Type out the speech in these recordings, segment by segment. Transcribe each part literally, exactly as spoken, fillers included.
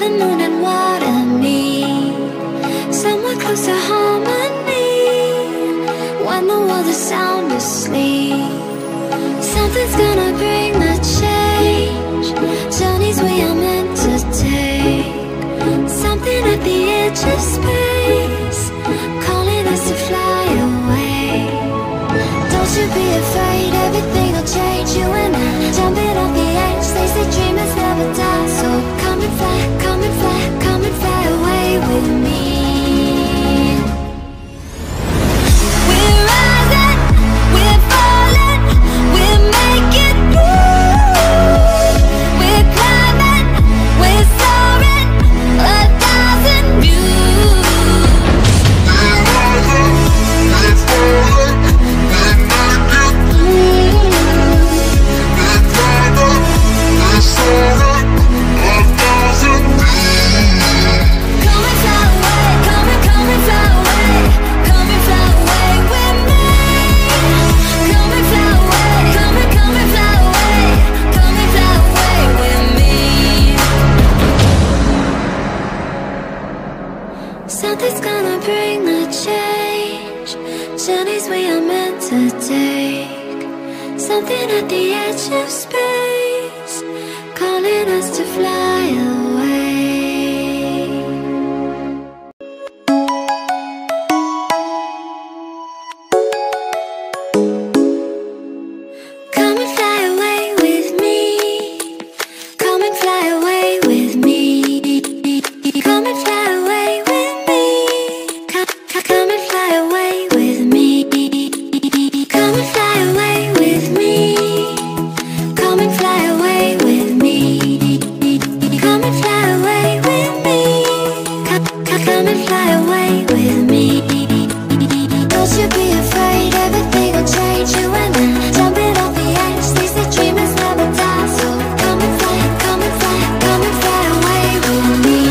the moon and water meet, somewhere close to harmony. When the world is sound asleep, something's gonna bring the change. Journeys we are meant to take, something at the edge of space, calling us to fly away. Don't you be afraid, everything will change. You and I, jumping off the edge. They say dreamers never die, so come and fly, come and fly, come and fly away with me. We're rising, we're falling, we're making moves. We're climbing, we're soaring, a thousand views. We're rising, we're falling, we're making moves. We're climbing, we're soaring, a thousand views. Come and fly away, come and come and fly away, come and fly away with me. Come and fly away, come and come and fly away, come and fly away with me. Something's gonna bring the change. Journeys we are meant to take, something at the edge of space, calling us to fly away. Come and fly away with me. Come and fly away with me. Come and fly away with me. Come, come, come and fly away with me. Come and fly away with me. Come and fly away with me. Come and fly away with me. Come, come, come and fly away with me. Don't you be afraid, everything will change. You and I, jumping off the edge. They say dreamers never die, so come and fly, come and fly, come and fly away with me.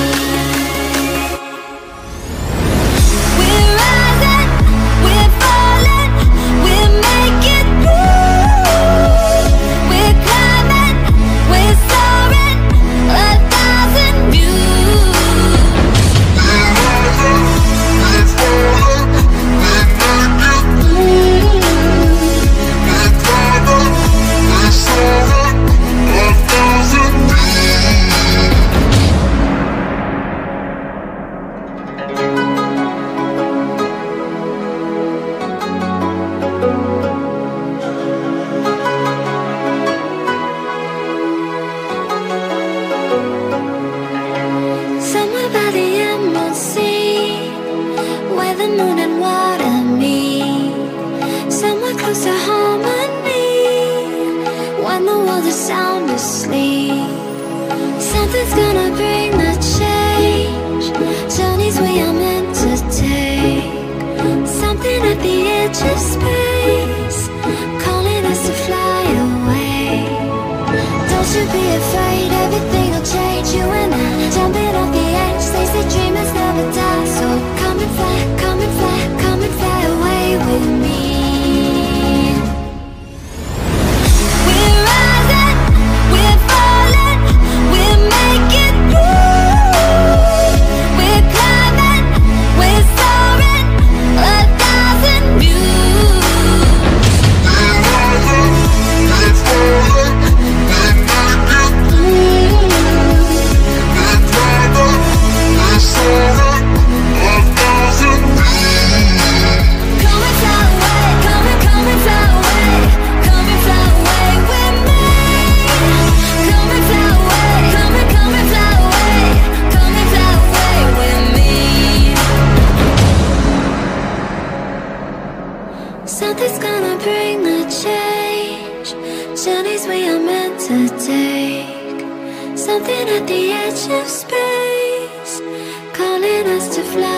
We're rising, we're falling, we're making moves. We're climbing, we're soaring, a thousand views. We're rising, we're falling, we're making moves. We're climbing, we're soaring, a thousand views. Somewhere by the emerald sea, where the moon and water meet, somewhere close to harmony. When the world is sound asleep, something's gonna bring the change. Journeys we are meant to take, something at the edge of space, calling us to fly away. Don't you be afraid, everything will change. You and I, jumping off the edge. They say dreamers never die, so come and fly, come and fly, come and fly away with me. We're rising, we're falling, we're making moves. We're climbing, we're soaring, a thousand views. We're rising, we're falling, we're making moves. We're climbing, we're soaring, a thousand views. Come and fly away, come and come and fly away, come and fly away with me. Come and fly away, come and come and fly away, come and fly away with me. Something's gonna bring the change. Journeys we are meant to take, something at the edge of space, calling us to fly